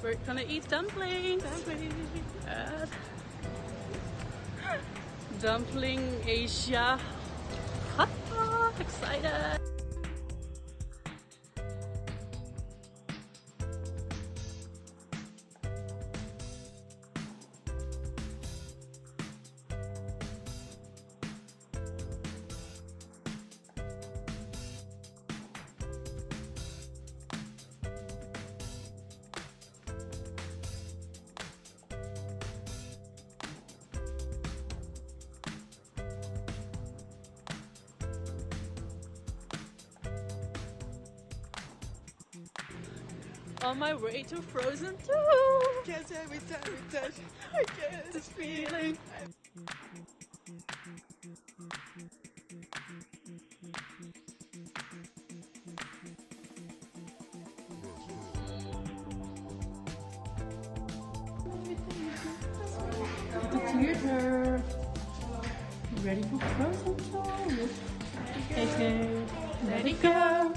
We're gonna eat dumplings. Dumpling Asia. Excited. On my way to Frozen 2! Guess every time we touch, I get this feeling. At the theater! Ready for Frozen 2? Okay, let it go!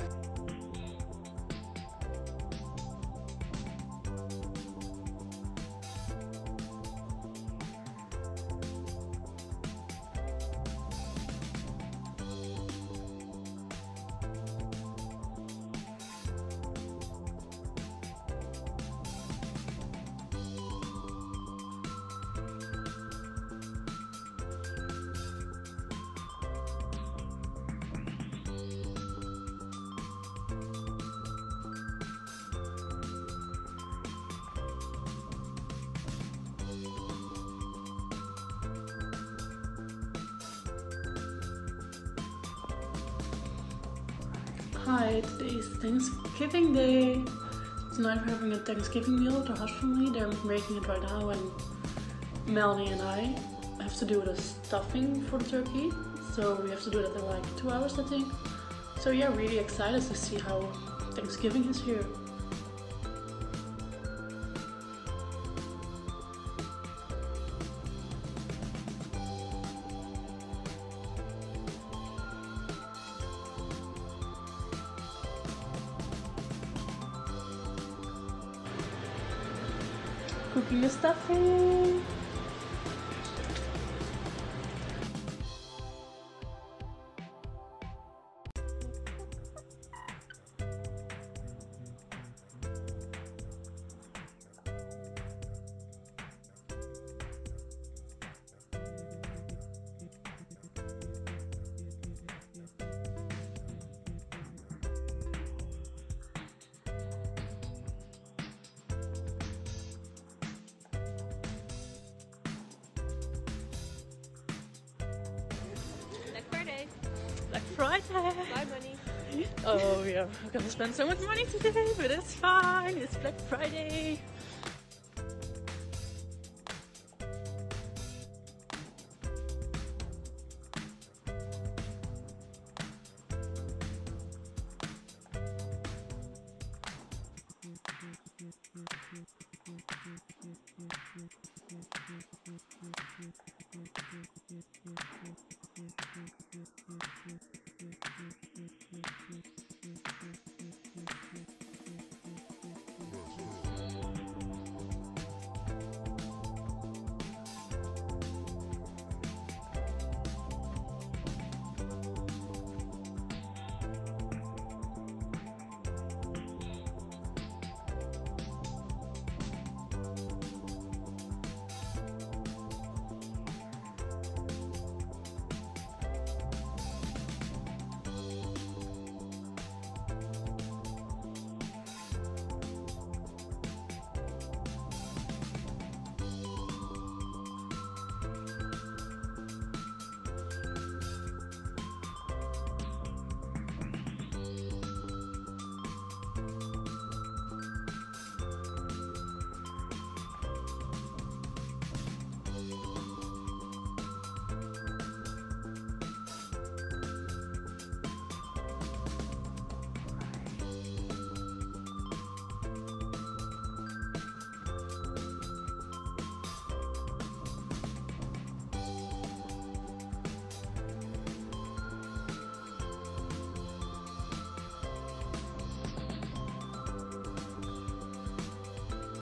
Hi, today is Thanksgiving Day. Tonight we're having a Thanksgiving meal with our Hush family. They're making it right now, and Melanie and I have to do the stuffing for the turkey. So we have to do that in like 2 hours, I think. So yeah, really excited to see how Thanksgiving is here. Cooking the stuffing. Black Friday! Buy money. Oh yeah, we're gonna spend so much money today, but it's fine. It's Black Friday.